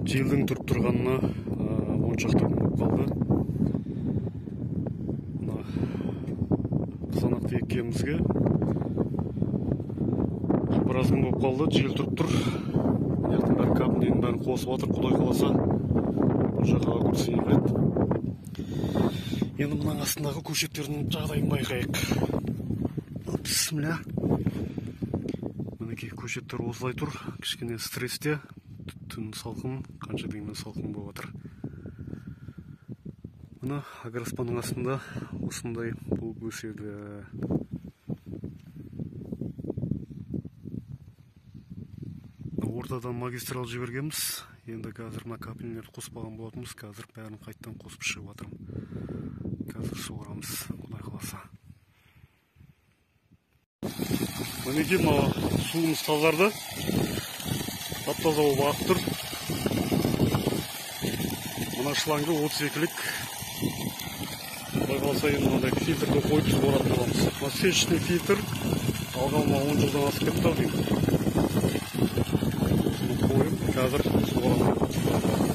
Желдің тұрып тұрғанына 10 шақты күн болып қалды. Қызанақты еккенімізге біраз күн болып қалды. Жел тұрып тұр. Яқтың бәрі кабінденің бәрін қосып атыр. Құдай қаласа бұл жақаға көрсе егіледі. Енді мұның астындағы көшеттердің жағдайын байқайық. Бісміллә. Мінекей көшеттер осылай тұр. Кішкене стресте. Түн салқын, қанша дегенмен салқын болып жатыр. Мына агроспанның астында осындай болып өседі. Ортадан магистрал жібергенбіз. Енді қазір мына капельнерді қоспаған болатынбыз. Қазір бәрін қайттан қосып шығып жатырмын. Қазір суарамыз, құдай қаласа. Мінекей мына суымыз тазарды. Тап-таза болып ағып тұр. Мына шлангы 32-лік. Құдай қаласа енді мынандай фильтрді қойып суаратын боламыз. Мына сечный фильтр алғаныма 10 жылдан асып кетті. Қойып, қазір суарамыз.